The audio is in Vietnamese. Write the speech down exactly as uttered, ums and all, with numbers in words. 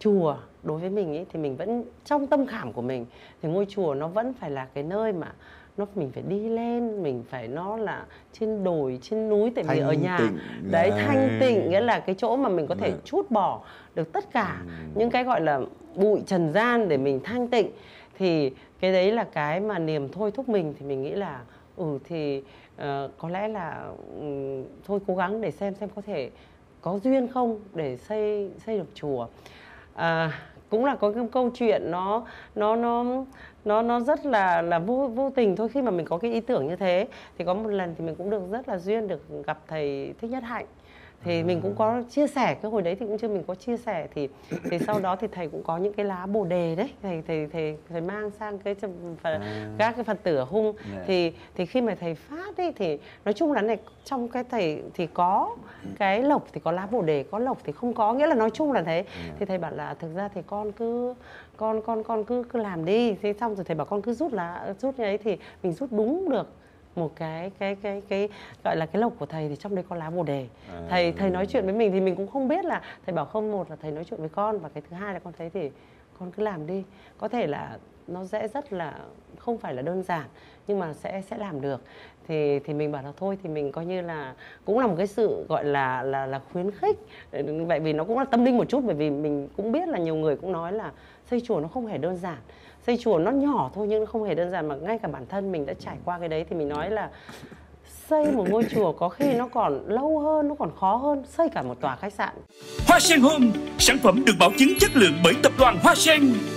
chùa đối với mình ấy, thì mình vẫn trong tâm khảm của mình thì ngôi chùa nó vẫn phải là cái nơi mà nó mình phải đi lên, mình phải nó là trên đồi, trên núi, tại vì Thanh ở nhà tịnh đấy này. thanh tịnh, nghĩa là cái chỗ mà mình có thể Vâng. trút bỏ được tất cả Ừm. những cái gọi là bụi trần gian để mình thanh tịnh. Thì cái đấy là cái mà niềm thôi thúc mình, thì mình nghĩ là ừ thì ờ, có lẽ là ừ, thôi cố gắng để xem xem có thể có duyên không để xây xây được chùa. À, cũng là có cái câu chuyện nó nó nó nó nó rất là là vô vô tình thôi. Khi mà mình có cái ý tưởng như thế thì có một lần thì mình cũng được rất là duyên được gặp thầy Thích Nhất Hạnh, thì mình cũng có chia sẻ, cái hồi đấy thì cũng chưa mình có chia sẻ, thì thì sau đó thì thầy cũng có những cái lá bồ đề đấy, thầy thầy thầy thầy mang sang cái cho Phật, À. các cái Phật tử ở Hung. Dạ. thì thì khi mà thầy phát ấy thì nói chung là này, trong cái thầy thì có cái lộc thì có lá bồ đề, có lộc thì không có, nghĩa là nói chung là thế. Thì thầy bảo là thực ra thì con cứ con con con cứ cứ làm đi. Thế xong rồi thầy bảo con cứ rút lá rút cái ấy, thì mình rút đúng được một cái cái cái cái gọi là cái lộc của thầy, thì trong đấy có lá bồ đề. À. Thầy thầy nói chuyện với mình thì mình cũng không biết là thầy bảo không, một là thầy nói chuyện với con, và cái thứ hai là con thấy thì con cứ làm đi. Có thể là nó sẽ rất là không phải là đơn giản, nhưng mà sẽ sẽ làm được. Thì thì mình bảo là thôi thì mình coi như là cũng là một cái sự gọi là là là khuyến khích. Vậy vì nó cũng là tâm linh một chút, bởi vì mình cũng biết là nhiều người cũng nói là xây chùa nó không hề đơn giản. Xây chùa nó nhỏ thôi nhưng nó không hề đơn giản, mà ngay cả bản thân mình đã trải qua cái đấy, thì mình nói là xây một ngôi chùa có khi nó còn lâu hơn, nó còn khó hơn xây cả một tòa khách sạn. Hoa Sen Home, sản phẩm được bảo chứng chất lượng bởi tập đoàn Hoa Sen.